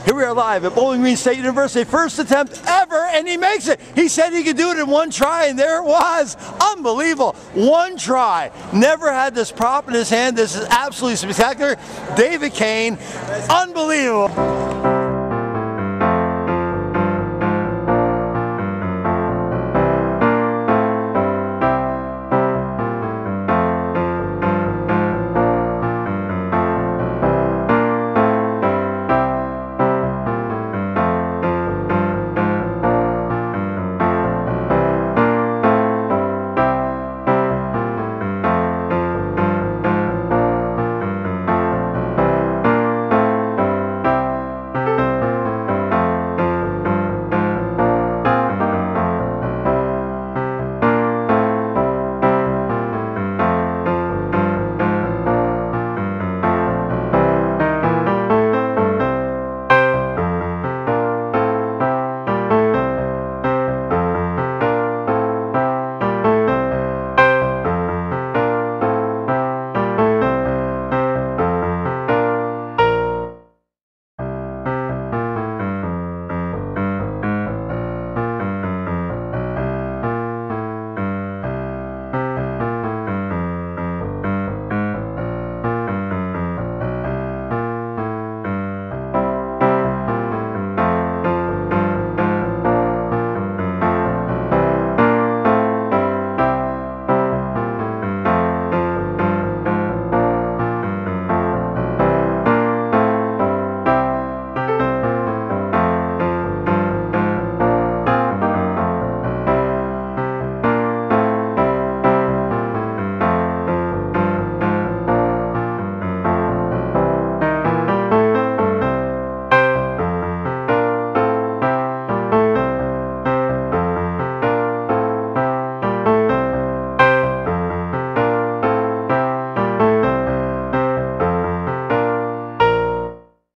Here we are live at Bowling Green State University, first attempt ever, and he makes it. He said he could do it in one try, and there it was. Unbelievable. One try. Never had this prop in his hand. This is absolutely spectacular. David Cain, unbelievable.